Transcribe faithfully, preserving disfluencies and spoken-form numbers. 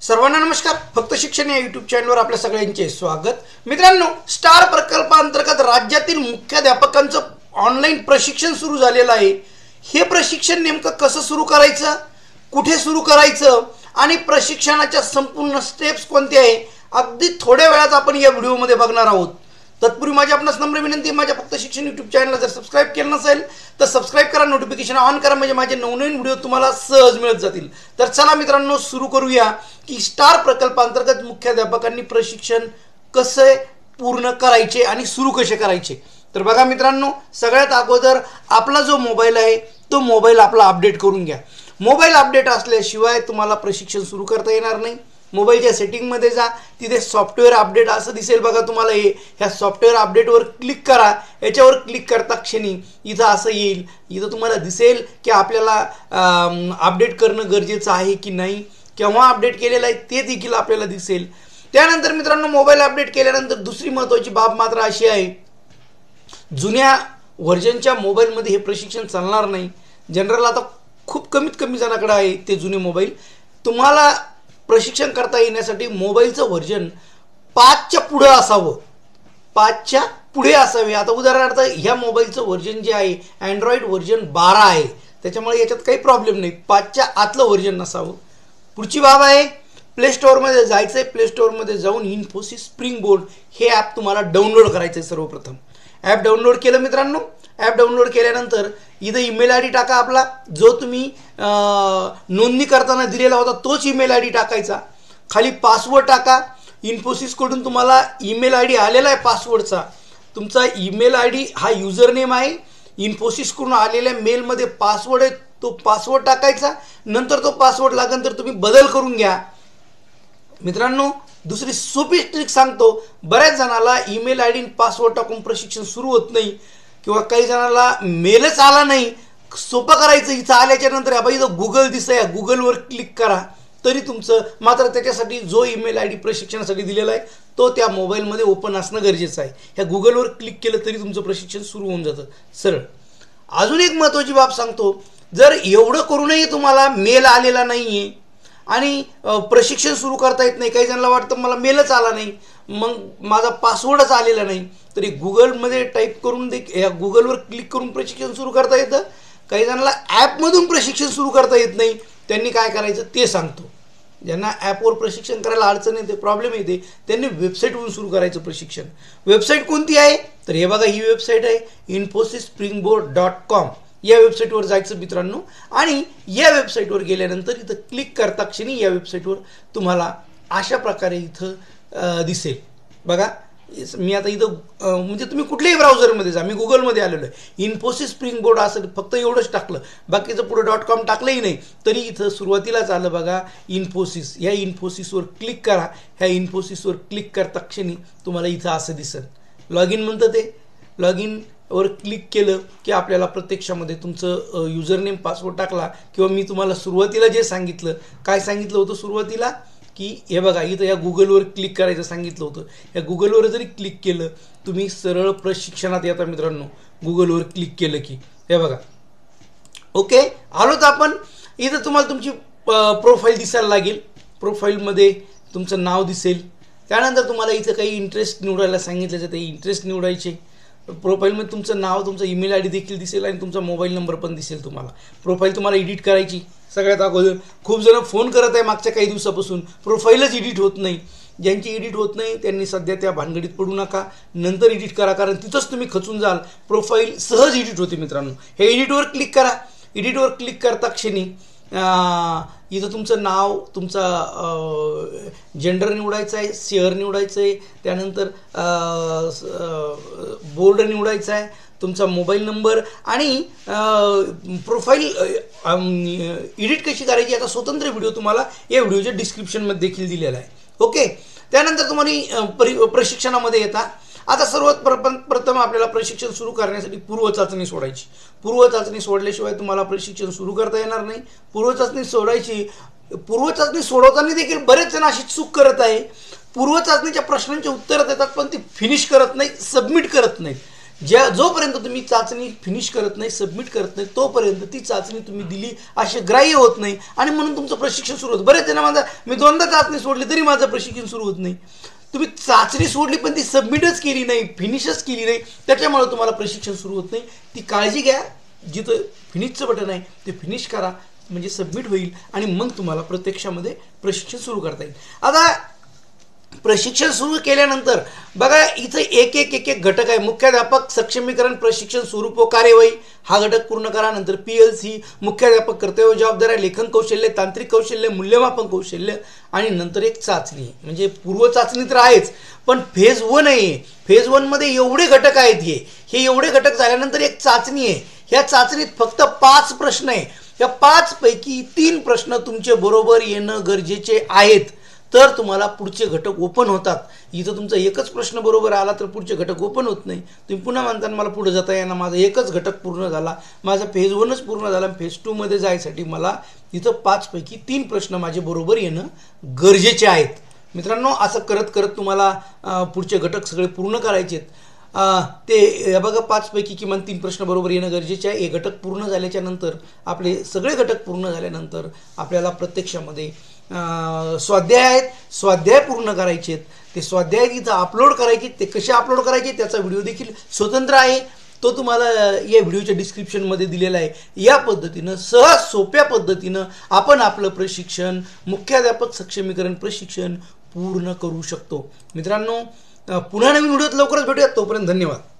सर्वांना नमस्कार. फक्त शिक्षण या यूट्यूब चॅनलवर आपल्या सगळ्यांचे स्वागत. मित्रांनो, स्टार प्रकल्पांतर्गत राज्यातील मुख्याध्यापकांचं ऑनलाईन प्रशिक्षण सुरू झालेलं आहे. हे प्रशिक्षण नेमकं कसं सुरू करायचं, कुठे सुरू करायचं आणि प्रशिक्षणाच्या संपूर्ण स्टेप्स कोणते आहे, अगदी थोड्या वेळात आपण या व्हिडिओमध्ये बघणार आहोत. तत्पूर्वी माझी आपणास नम्र विनंती आहे, माझ्या फक्त शिक्षण यूट्यूब चॅनलला जर सबस्क्राईब केलं नसेल तर सबस्क्राईब करा, नोटिफिकेशन ऑन करा, म्हणजे माझे नवनवीन व्हिडिओ तुम्हाला सहज मिळत जातील. तर चला मित्रांनो, सुरू करूया की स्टार प्रकल्पांतर्गत मुख्याध्यापकांनी प्रशिक्षण कसे पूर्ण करायचे आणि सुरू कसे करायचे. तर बघा मित्रांनो, सगळ्यात अगोदर आपला जो मोबाईल आहे तो मोबाईल आपला अपडेट करून घ्या. मोबाईल अपडेट असल्याशिवाय तुम्हाला प्रशिक्षण सुरू करता येणार नाही. मोबाईलच्या सेटिंगमध्ये जा, तिथे सॉफ्टवेअर अपडेट असं दिसेल बघा तुम्हाला. हे ह्या सॉफ्टवेअर अपडेटवर क्लिक करा. याच्यावर क्लिक करता क्षणी इथं असं येईल, इथं तुम्हाला दिसेल की आपल्याला अपडेट करणं गरजेचं आहे की नाही, केव्हा अपडेट केलेलं आहे ते देखील आपल्याला दिसेल. त्यानंतर मित्रांनो, मोबाईल अपडेट केल्यानंतर दुसरी महत्त्वाची बाब मात्र अशी आहे, जुन्या व्हर्जनच्या मोबाईलमध्ये हे प्रशिक्षण चालणार नाही. जनरल आता खूप कमीत कमी जणांकडे आहे ते जुने मोबाईल. तुम्हाला प्रशिक्षण करता येण्यासाठी मोबाईलचं व्हर्जन पाचच्या पुढे असावं, पाचच्या पुढे असावे. आता उदाहरणार्थ ह्या मोबाईलचं व्हर्जन जे आहे अँड्रॉइड व्हर्जन बारा आहे, त्याच्यामुळे याच्यात काही प्रॉब्लेम नाही, पाचच्या आतलं व्हर्जन नसावं. पुढची बाब आहे, प्ले स्टोअरमध्ये जायचं आहे. प्ले स्टोअरमध्ये जाऊन इन्फोसिस स्प्रिंग बोर्ड हे ॲप तुम्हाला डाउनलोड करायचं आहे. सर्वप्रथम ॲप डाउनलोड केलं मित्रांनो. ॲप डाउनलोड केल्यानंतर इथं ईमेल आय डी टाका आपला, जो तुम्ही नोंदणी करताना दिलेला होता तोच ईमेल आय डी टाकायचा. खाली पासवर्ड टाका. इन्फोसिसकडून तुम्हाला ईमेल आय डी आलेला आहे पासवर्डचा. तुमचा ईमेल आय डी हा युजर नेम आहे. इन्फोसिसकडून आलेल्या मेलमध्ये पासवर्ड आहे, तो पासवर्ड टाकायचा. नंतर तो पासवर्ड लागेल तर तुम्ही बदल करून घ्या. मित्रांनो, दुसरी सोपी ट्रिक सांगतो. बऱ्याच जणाला ईमेल आय डी पासवर्ड टाकून प्रशिक्षण सुरू होत नाही, किंवा काही जणाला मेलच आला नाही. सोपं करायचं, इथं आल्याच्या नंतर या बाई इथं गुगल दिसतंय, गुगलवर क्लिक करा तरी तुमचं. मात्र त्याच्यासाठी जो ईमेल आय डी प्रशिक्षणासाठी दिलेला आहे तो त्या मोबाईलमध्ये ओपन असणं गरजेचं आहे. ह्या गुगलवर क्लिक केलं तरी तुमचं प्रशिक्षण सुरू होऊन जातं सरळ. अजून एक महत्त्वाची बाब सांगतो, जर एवढं करूनही तुम्हाला मेल आलेला नाही आहे आणि प्रशिक्षण सुरू करता येत नाही, काही जणांना वाटतं मला मेलच आला नाही, मग माझा पासवर्डच आलेला नाही, तरी गुगलमध्ये टाईप करून दे, या गुगलवर क्लिक करून प्रशिक्षण सुरू करता येतं. काही जणांना ॲपमधून प्रशिक्षण सुरू करता येत नाही, त्यांनी काय करायचं ते सांगतो. ज्यांना ॲपवर प्रशिक्षण करायला अडचण येते, प्रॉब्लेम येते, त्यांनी वेबसाईटवरून सुरू करायचं प्रशिक्षण. वेबसाईट कोणती आहे तर हे बघा, ही वेबसाईट आहे Infosys Springboard dot com. या वेबसाईटवर जायचं मित्रांनो, आणि या वेबसाईटवर गेल्यानंतर इथं क्लिक करता क्षणी या वेबसाईटवर तुम्हाला अशा प्रकारे इथं दिसेल बघा. मी आता इथं म्हणजे तुम्ही कुठल्याही ब्राउझरमध्ये जा, मी गुगलमध्ये आलेलो आहे. इन्फोसिस स्प्रिंग बोर्ड असं फक्त एवढंच टाकलं, बाकीचं पुढे डॉट कॉम टाकलंही नाही तरी इथं सुरुवातीलाच आलं बघा इन्फोसिस. या इन्फोसिसवर क्लिक करा. ह्या इन्फोसिसवर क्लिक करता क्षणी तुम्हाला इथं असं दिसेल, लॉग इन म्हणतं ते. लॉग इन वर क्लिक केलं की आपल्याला प्रत्यक्षामध्ये तुमचं युजर नेम पासवर्ड टाकला, किंवा मी तुम्हाला सुरुवातीला जे सांगितलं, काय सांगितलं होतं सुरुवातीला की हे बघा इथं या गुगलवर क्लिक करायचं सांगितलं होतं. या गुगलवर जरी क्लिक केलं तुम्ही सरळ प्रशिक्षणात येता मित्रांनो. गुगलवर क्लिक केलं की हे बघा, ओके आलोत आपण. इथं तुम्हाला तुमची प्रोफाईल दिसायला लागेल. प्रोफाईलमध्ये तुमचं नाव दिसेल. त्यानंतर तुम्हाला इथं काही इंटरेस्ट निवडायला सांगितलं तर ते इंटरेस्ट निवडायचे. प्रोफाईलमध्ये तुमचं नाव, तुमचं ईमेल आय डी देखील दिसेल आणि तुमचा मोबाईल नंबर पण दिसेल तुम्हाला. प्रोफाईल तुम्हाला एडिट करायची. सगळ्यात अगोदर खूप जण फोन करत आहे मागच्या काही दिवसापासून, प्रोफाईलच एडिट होत नाही. ज्यांची एडिट होत नाही त्यांनी सध्या त्या भानगडीत पडू नका, नंतर एडिट करा, कारण तिथंच तुम्ही खचून जाल. प्रोफाईल सहज एडिट होते मित्रांनो. हे एडिटवर क्लिक करा. एडिटवर क्लिक करता क्षणी इथं तुमचं नाव, तुमचा जेंडर निवडायचं आहे, शहर निवडायचं आहे, त्यानंतर बोर्ड निवडायचा आहे, तुमचा मोबाईल नंबर आणि प्रोफाईल एडिट कशी करायची याचा स्वतंत्र व्हिडिओ तुम्हाला या व्हिडिओच्या डिस्क्रिप्शनमध्ये देखील दिलेला आहे. ओके, त्यानंतर तुम्हाला परि प्रशिक्षणामध्ये येता. आता सर्वात प्रथम प्रथम आपल्याला प्रशिक्षण सुरू करण्यासाठी पूर्वचाचणी सोडायची. पूर्वचाचणी सोडल्याशिवाय तुम्हाला प्रशिक्षण सुरू करता येणार नाही. पूर्वचाचणी सोडायची. पूर्वचाचणी सोडवताना देखील बरेच जण अशी चूक करत आहे. पूर्वचाचणीच्या प्रश्नांची उत्तरं देतात पण ती फिनिश करत नाही, सबमिट करत नाहीत. ज्या जोपर्यंत तुम्ही चाचणी फिनिश करत नाही, सबमिट करत नाही, तोपर्यंत ती चाचणी तुम्ही दिली असे ग्राह्य होत नाही आणि म्हणून तुमचं प्रशिक्षण सुरू होतं. बरेच जण माझा मी दोनदा चाचणी सोडली तरी माझं प्रशिक्षण सुरू होत नाही. तुम्ही चाचणी सोडली पण ती सबमिटच केली नाही, फिनिशच केली नाही, त्याच्यामुळे तुम्हाला प्रशिक्षण सुरू होत नाही. ती काळजी घ्या. जिथं फिनिशचं बटन आहे ते फिनिश करा, म्हणजे सबमिट होईल आणि मग तुम्हाला प्रत्यक्षामध्ये प्रशिक्षण सुरू करता येईल. आता प्रशिक्षण सुरू केल्यानंतर बघा इथं एक एक एक एक घटक आहे. मुख्याध्यापक सक्षमीकरण प्रशिक्षण स्वरूप व कार्यवाही हा घटक पूर्ण करा. नंतर पी एल सी मुख्याध्यापक कर्तव्य जबाबदाऱ्या, लेखन कौशल्य, तांत्रिक कौशल्य, मूल्यमापन कौशल्य आणि नंतर एक चाचणी. म्हणजे पूर्व चाचणी तर आहेच, पण फेज वन आहे. फेज वनमध्ये एवढे घटक आहेत. हे हे एवढे घटक झाल्यानंतर एक चाचणी आहे. ह्या चाचणीत फक्त पाच प्रश्न आहे. या पाच पैकी तीन प्रश्न तुमचे बरोबर येणं गरजेचे आहेत, तर तुम्हाला पुढचे घटक ओपन होतात. इथं तुमचा एकच प्रश्न बरोबर आला तर पुढचे घटक ओपन होत नाही. तुम्ही पुन्हा म्हणताना मला पुढे जाता येणार, माझा एकच घटक पूर्ण झाला, माझा फेज वनच पूर्ण झाला, फेज टूमध्ये जायसाठी मला इथं पाचपैकी तीन प्रश्न माझे बरोबर येणं गरजेचे आहेत. मित्रांनो, असं करत करत तुम्हाला पुढचे घटक सगळे पूर्ण करायचे आहेत. ते बघा, पाचपैकी किमान तीन प्रश्न बरोबर येणं गरजेचे आहे. हे घटक पूर्ण झाल्याच्या नंतर, आपले सगळे घटक पूर्ण झाल्यानंतर आपल्याला प्रत्यक्षामध्ये स्वाध्याय आहेत, स्वाध्याय पूर्ण करायचे आहेत. ते स्वाध्याय तिथं अपलोड करायचे. ते कसे अपलोड करायचे त्याचा व्हिडिओ देखील स्वतंत्र आहे, तो तुम्हाला या व्हिडिओच्या डिस्क्रिप्शनमध्ये दिलेला आहे. या पद्धतीनं सहज सोप्या पद्धतीनं आपण आपलं प्रशिक्षण, मुख्याध्यापक सक्षमीकरण प्रशिक्षण पूर्ण करू शकतो. मित्रांनो, पुन्हा नवीन व्हिडिओत लवकरच भेटूयात. तोपर्यंत धन्यवाद.